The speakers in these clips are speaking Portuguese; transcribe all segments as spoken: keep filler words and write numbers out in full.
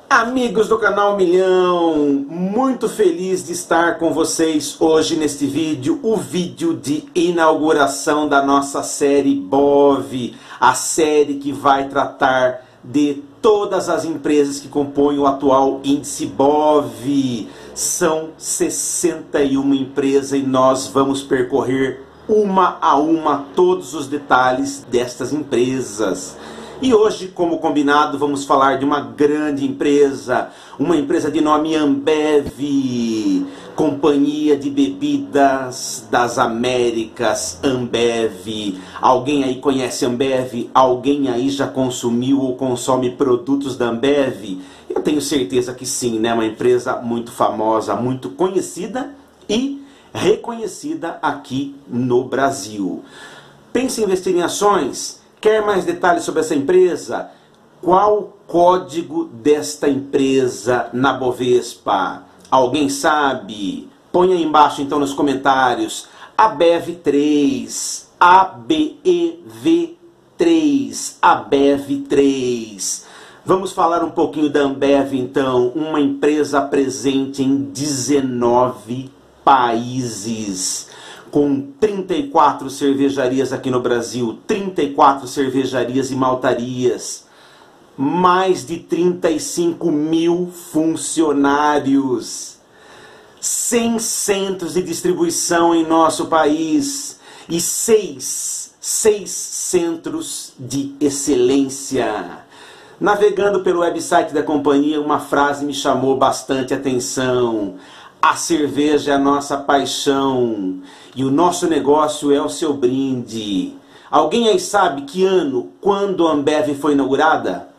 Amigos do canal Milhão, muito feliz de estar com vocês hoje neste vídeo, o vídeo de inauguração da nossa série B O V, a série que vai tratar de todas as empresas que compõem o atual índice B O V. São sessenta e uma empresas e nós vamos percorrer uma a uma todos os detalhes destas empresas. E hoje, como combinado, vamos falar de uma grande empresa, uma empresa de nome Ambev, Companhia de Bebidas das Américas, Ambev. Alguém aí conhece Ambev? Alguém aí já consumiu ou consome produtos da Ambev? Eu tenho certeza que sim, né? Uma empresa muito famosa, muito conhecida e reconhecida aqui no Brasil. Pensa em investir em ações? Quer mais detalhes sobre essa empresa? Qual o código desta empresa na Bovespa? Alguém sabe? Põe aí embaixo então nos comentários. A B E V três, A B E V três, A B E V três. Vamos falar um pouquinho da Ambev então, uma empresa presente em dezenove países. Com trinta e quatro cervejarias aqui no Brasil, trinta e quatro cervejarias e maltarias, mais de trinta e cinco mil funcionários, cem centros de distribuição em nosso país e seis, seis centros de excelência. Navegando pelo website da companhia, uma frase me chamou bastante atenção. A cerveja é a nossa paixão e o nosso negócio é o seu brinde. Alguém aí sabe que ano, quando a Ambev foi inaugurada?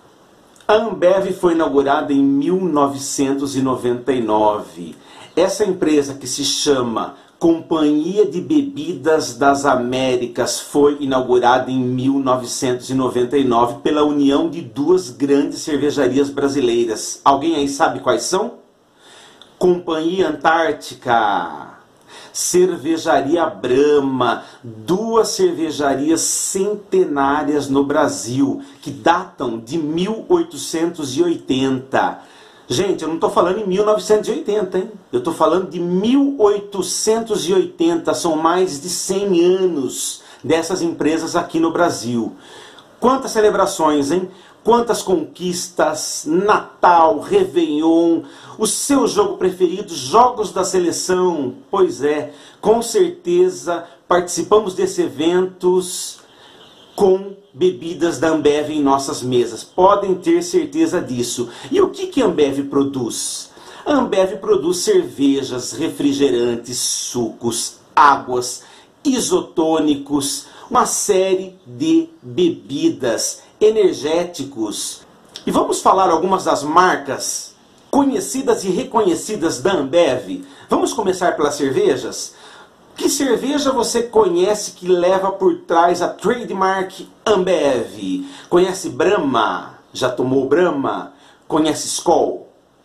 A Ambev foi inaugurada em mil novecentos e noventa e nove. Essa empresa, que se chama Companhia de Bebidas das Américas, foi inaugurada em mil novecentos e noventa e nove pela união de duas grandes cervejarias brasileiras. Alguém aí sabe quais são? Companhia Antártica, Cervejaria Brahma, duas cervejarias centenárias no Brasil, que datam de mil oitocentos e oitenta. Gente, eu não estou falando em mil novecentos e oitenta, hein? Eu estou falando de mil oitocentos e oitenta, são mais de cem anos dessas empresas aqui no Brasil. Quantas celebrações, hein? Quantas conquistas, Natal, Réveillon, o seu jogo preferido, jogos da seleção. Pois é, com certeza participamos desses eventos com bebidas da Ambev em nossas mesas. Podem ter certeza disso. E o que que a Ambev produz? A Ambev produz cervejas, refrigerantes, sucos, águas, isotônicos, uma série de bebidas, energéticos. E vamos falar algumas das marcas conhecidas e reconhecidas da Ambev. Vamos começar pelas cervejas. Que cerveja você conhece que leva por trás a trademark Ambev? Conhece Brahma? Já tomou Brahma? Conhece Skol?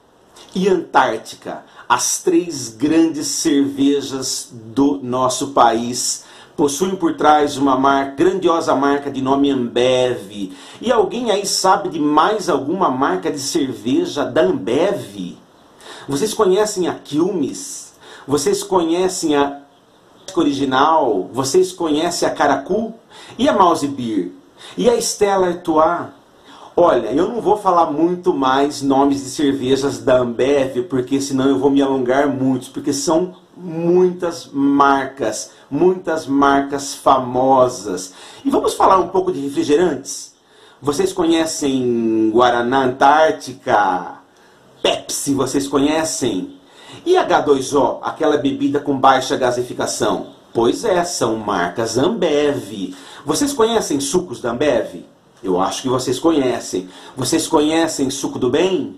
E Antártica? As três grandes cervejas do nosso país possuem por trás uma marca, grandiosa marca de nome Ambev. E alguém aí sabe de mais alguma marca de cerveja da Ambev? Vocês conhecem a Quilmes? Vocês conhecem a Original? Vocês conhecem a Caracu? E a Mouse Beer? E a Stella Artois? Olha, eu não vou falar muito mais nomes de cervejas da Ambev, porque senão eu vou me alongar muito, porque são muitas marcas, muitas marcas famosas. E vamos falar um pouco de refrigerantes? Vocês conhecem Guaraná Antártica? Pepsi, vocês conhecem? E H dois O, aquela bebida com baixa gasificação? Pois é, são marcas Ambev. Vocês conhecem sucos da Ambev? Eu acho que vocês conhecem. Vocês conhecem Suco do Bem?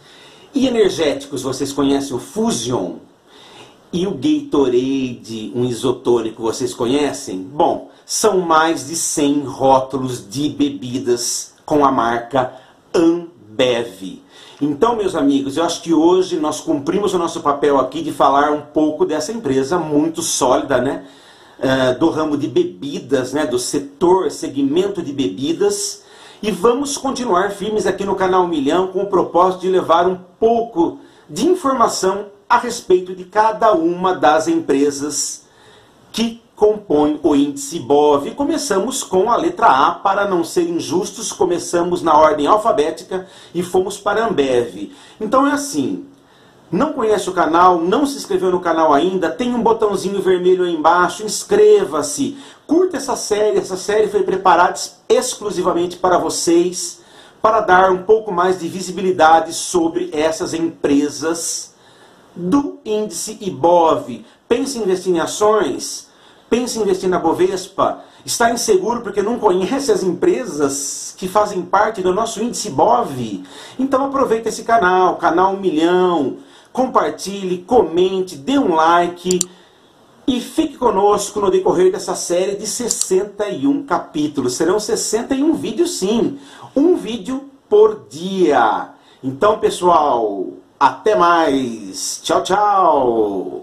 E energéticos, vocês conhecem o Fusion? E o Gatorade, um isotônico, vocês conhecem? Bom, são mais de cem rótulos de bebidas com a marca Ambev. Então, meus amigos, eu acho que hoje nós cumprimos o nosso papel aqui de falar um pouco dessa empresa muito sólida, né? Uh, do ramo de bebidas, né? Do setor, segmento de bebidas. E vamos continuar firmes aqui no canal Milhão com o propósito de levar um pouco de informação a respeito de cada uma das empresas que compõem o índice B O V. Começamos com a letra A, para não ser injustos, começamos na ordem alfabética e fomos para a Ambev. Então é assim, não conhece o canal, não se inscreveu no canal ainda, tem um botãozinho vermelho aí embaixo, inscreva-se, curta essa série, essa série foi preparada exclusivamente para vocês, para dar um pouco mais de visibilidade sobre essas empresas do índice I B O V. Pense em investir em ações, pense em investir na Bovespa, está inseguro porque não conhece as empresas que fazem parte do nosso índice B O V? Então aproveita esse canal, canal Milhão, compartilhe, comente, dê um like e fique conosco no decorrer dessa série de sessenta e um capítulos. Serão sessenta e um vídeos sim, um vídeo por dia. Então pessoal, até mais, tchau, tchau!